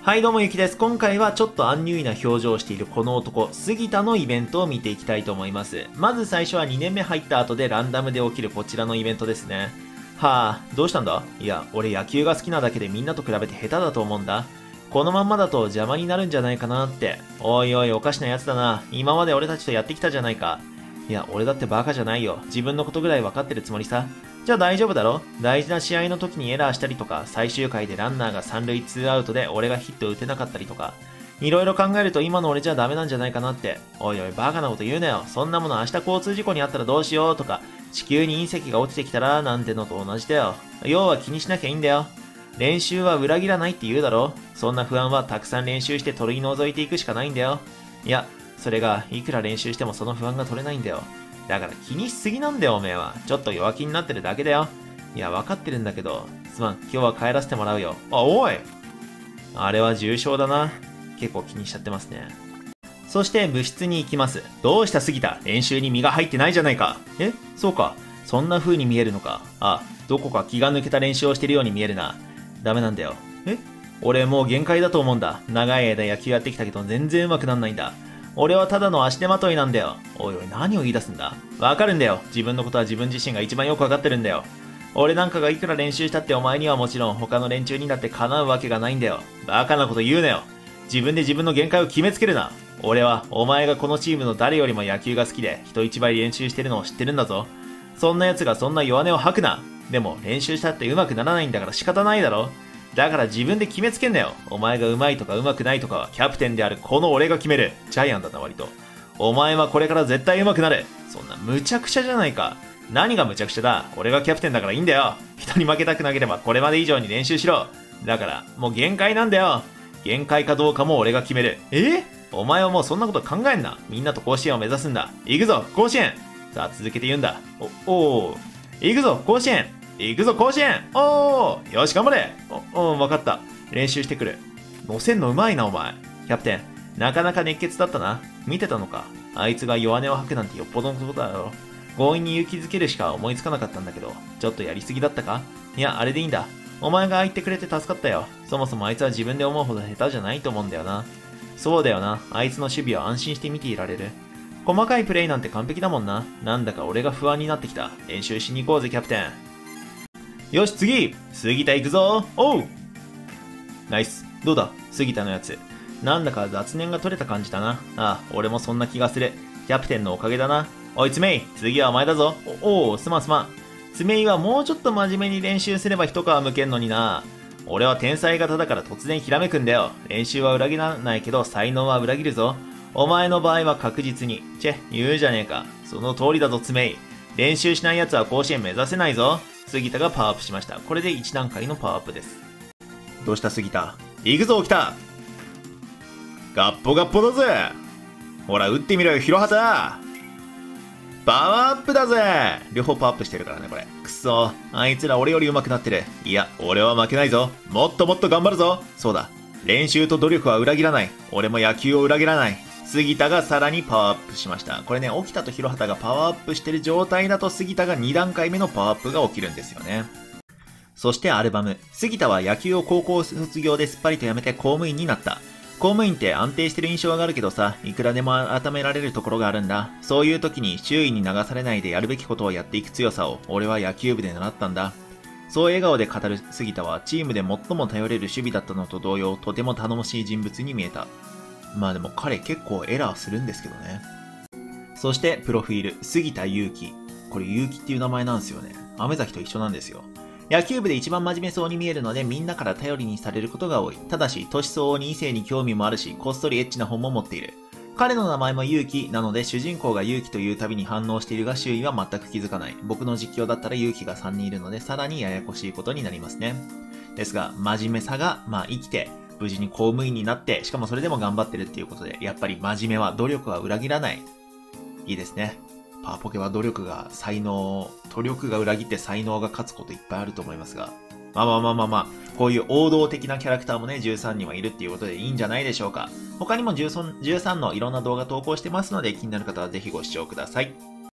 はいどうもゆきです。今回はちょっとアンニュイな表情をしているこの男、杉田のイベントを見ていきたいと思います。まず最初は2年目入った後でランダムで起きるこちらのイベントですね。はぁ、どうしたんだ？いや、俺野球が好きなだけでみんなと比べて下手だと思うんだ。このまんまだと邪魔になるんじゃないかなって。おいおいおかしなやつだな。今まで俺たちとやってきたじゃないか。いや、俺だってバカじゃないよ。自分のことぐらい分かってるつもりさ。じゃあ大丈夫だろ？大事な試合の時にエラーしたりとか、最終回でランナーが3塁2アウトで俺がヒット打てなかったりとか、いろいろ考えると今の俺じゃダメなんじゃないかなって。おいおいバカなこと言うなよ。そんなもの明日交通事故にあったらどうしようとか、地球に隕石が落ちてきたらなんてのと同じだよ。要は気にしなきゃいいんだよ。練習は裏切らないって言うだろ？そんな不安はたくさん練習して取り除いていくしかないんだよ。いや、それがいくら練習してもその不安が取れないんだよ。だから気にしすぎなんだよおめえは。ちょっと弱気になってるだけだよ。いや、分かってるんだけど、すまん、今日は帰らせてもらうよ。あ、おい！あれは重傷だな。結構気にしちゃってますね。そして部室に行きます。どうした杉田？練習に身が入ってないじゃないか。え？そうか。そんな風に見えるのか。あ、どこか気が抜けた練習をしてるように見えるな。ダメなんだよ。え？俺もう限界だと思うんだ。長い間野球やってきたけど全然上手くなんないんだ。俺はただの足手まといなんだよ。おいおい、何を言い出すんだ？わかるんだよ。自分のことは自分自身が一番よくわかってるんだよ。俺なんかがいくら練習したってお前にはもちろん他の連中にだって叶うわけがないんだよ。バカなこと言うなよ。自分で自分の限界を決めつけるな。俺はお前がこのチームの誰よりも野球が好きで人一倍練習してるのを知ってるんだぞ。そんな奴がそんな弱音を吐くな。でも練習したって上手くならないんだから仕方ないだろ。だから自分で決めつけんなよ。お前が上手いとか上手くないとかはキャプテンであるこの俺が決める。ジャイアンだな割と。お前はこれから絶対上手くなる。そんな無茶苦茶じゃないか。何が無茶苦茶だ？俺がキャプテンだからいいんだよ。人に負けたくなければこれまで以上に練習しろ。だから、もう限界なんだよ。限界かどうかも俺が決める。お前はもうそんなこと考えんな。みんなと甲子園を目指すんだ。行くぞ、甲子園。さあ、続けて言うんだ。行くぞ、甲子園。行くぞ、甲子園。よし、頑張れ。わかった。練習してくる。乗せんのうまいな、お前。キャプテン、なかなか熱血だったな。見てたのか。あいつが弱音を吐くなんてよっぽどのことだろ。強引に勇気づけるしか思いつかなかったんだけど、ちょっとやりすぎだったか？いや、あれでいいんだ。お前が言ってくれて助かったよ。そもそもあいつは自分で思うほど下手じゃないと思うんだよな。そうだよな。あいつの守備は安心して見ていられる。細かいプレイなんて完璧だもんな。なんだか俺が不安になってきた。練習しに行こうぜ、キャプテン。よし、次！杉田行くぞ！おう！ナイス。どうだ、杉田のやつ。なんだか雑念が取れた感じだな。ああ、俺もそんな気がする。キャプテンのおかげだな。おい、つめい、次はお前だぞ。すまんすまん。つめいはもうちょっと真面目に練習すれば一皮むけんのにな。俺は天才型だから突然ひらめくんだよ。練習は裏切らないけど才能は裏切るぞ。お前の場合は確実に。言うじゃねえか。その通りだぞ、つめい。練習しない奴は甲子園目指せないぞ。杉田がパワーアップしました。これで1段階のパワーアップです。どうした杉田？行くぞ、来た！ガッポガッポだぜ！ほら、打ってみろよ、広畑！パワーアップだぜ！両方パワーアップしてるからね、これ。くそ、あいつら俺より上手くなってる。いや、俺は負けないぞ。もっともっと頑張るぞ。そうだ。練習と努力は裏切らない。俺も野球を裏切らない。杉田がさらにパワーアップしました。これね、沖田と広畑がパワーアップしてる状態だと杉田が2段階目のパワーアップが起きるんですよね。そしてアルバム。杉田は野球を高校卒業ですっぱりと辞めて公務員になった。公務員って安定してる印象があるけどさ、いくらでも改められるところがあるんだ。そういう時に周囲に流されないでやるべきことをやっていく強さを俺は野球部で習ったんだ。そう笑顔で語る杉田はチームで最も頼れる守備だったのと同様、とても頼もしい人物に見えた。まあでも彼結構エラーするんですけどね。そしてプロフィール、杉田祐希。これ祐希っていう名前なんですよね。雨崎と一緒なんですよ。野球部で一番真面目そうに見えるのでみんなから頼りにされることが多い。ただし、年相応に異性に興味もあるし、こっそりエッチな本も持っている。彼の名前も勇気なので主人公が勇気というたびに反応しているが周囲は全く気づかない。僕の実況だったら勇気が3人いるのでさらにややこしいことになりますね。ですが、真面目さが、生きて、無事に公務員になって、しかもそれでも頑張ってるっていうことで、やっぱり真面目は努力は裏切らない。いいですね。パワポケは努力が裏切って才能が勝つこといっぱいあると思いますが。こういう王道的なキャラクターもね、13人はいるっていうことでいいんじゃないでしょうか。他にも13のいろんな動画投稿してますので、気になる方はぜひご視聴ください。